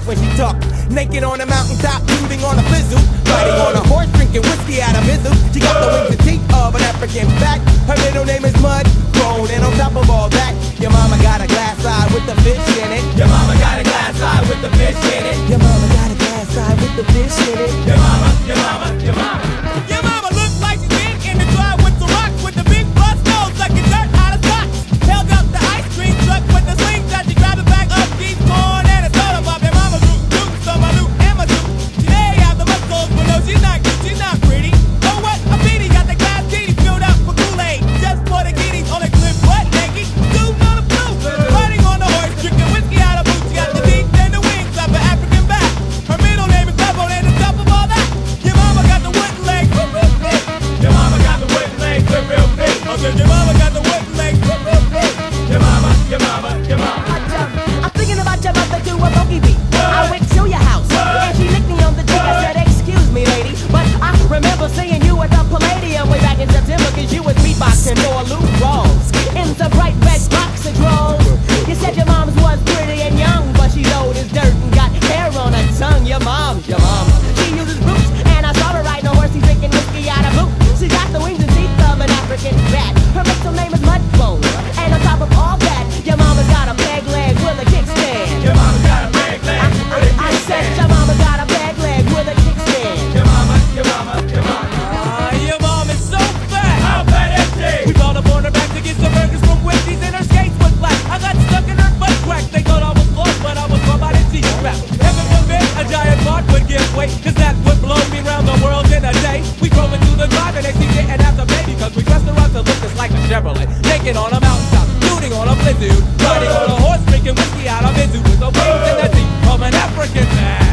when she talk. Naked on a mountaintop, moving on a fizzle. Riding on a horse, drinking whiskey out of mizzle. She got the wings and teeth of an African bat. Her middle name is Mud Grown, and on top of all that, your mama got a glass eye with the fish in it. Your mama got a glass eye with the fish in it. Your mama got a glass eye with the fish in it. Your mama, your mama, your mama. Your mama looks like she's been in the drive with the rocks, with the big bust nose like a dirt out of socks. Held up the ice cream truck with the slingshot. She grabbed the back of these corn and it's all about their mama's root. Dukes on my loot and my suit. She lay out the muscles, but no, she's not cute, she's not pretty. Oh, what a pity, got the glass titties filled up with Kool-Aid. Just for the kiddies on the clip, butt naked. Dude on the blue, riding on the horse, drinking whiskey out of boots. She got the teeth and the wings of an African bat. Her middle name is Pebble, and on top of all that, your mama got the wooden legs, real big. Your mama got the wooden legs, real big. Okay, your mama got the wooden legs, real big. Your mama, your mama, your mama. I'm thinking about your mother to a boogie beat. I went to your house and she licked me on the cheek. I said, excuse me, lady, but I remember seeing you at the Palladium way back in September, cause you was beatboxing for Lou Rawls in some bright red boxer drawers. You said your mom's was pretty and young, but she's old as dirt and got hair on her tongue. Your mom, she uses roots, and I saw her riding a horse, she's drinking whiskey out of boot. She got the wings and teeth of an African bat. Her middle name is Mudbone, and on top of all that, your mama's got a peg leg with a kickstand. Your mama got a big leg with a I said your mama got a peg leg with a kickstand. Your mama, your mama, your mama. Your mom is so fat. How fat is she? We called up on her back to get some burgers from Wendy's, and her skates was black. I got stuck in her butt crack. They thought I was lost, but I was caught by the G-strap. Heaven forbid a giant part would give way, cause that would blow me round the world in a day. We drove into the drive and she didn't have to baby, cause we dressed her up to look just like a Chevrolet. Naked on a mountaintop, shooting on a blizzard, riding on a horse, drinking whiskey out of mizzou, with the wings and the teeth of an African man.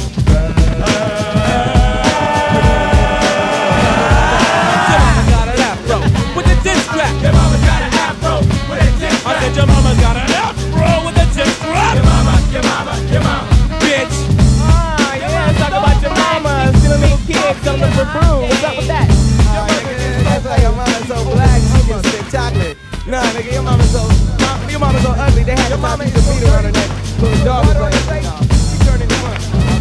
Your mama got an afro with a chin strap. Your mama got an afro with a chin strap. I said your mama got an afro with a chin strap. Your mama, your mama, your mama, bitch. Yeah, talk about your mama, still a little kid, coming for brew. What's up with that? That's like your mama's so black, she can spit chocolate. Nah, nigga, your mama's so ugly. They had to put a beater on her neck. So the dog was like, she turned into one.